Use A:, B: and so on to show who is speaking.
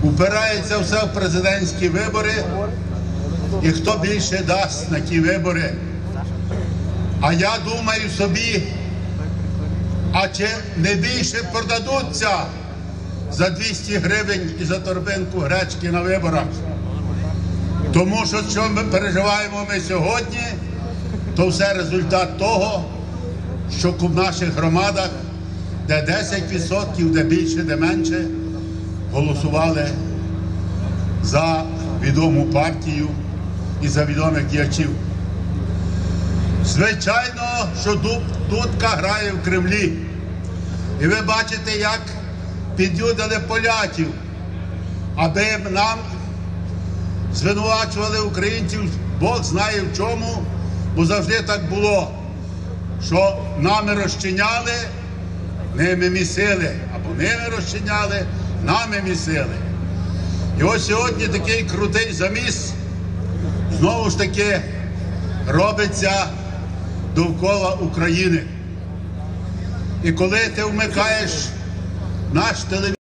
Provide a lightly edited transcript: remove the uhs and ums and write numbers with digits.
A: упирається все в президентські вибори, і хто більше дасть на ті вибори. А я думаю собі, а чи не більше продадуться за 200 гривень і за торбинку гречки на виборах? Тому що ми переживаємо сьогодні, то все результат того, що в наших громадах, де 10%, де більше, де менше, голосували за відому партію і за відомих діячів. Звичайно, що дудка грає в Кремлі. І ви бачите, як під'юдили поляків, аби нам звинувачували українців, Бог знає в чому, бо завжди так було, що нами розчиняли, ними місили, або ними розчиняли, нами місили. І ось сьогодні такий крутий заміс знову ж таки робиться довкола України. І коли ти вмикаєш наш телевізор,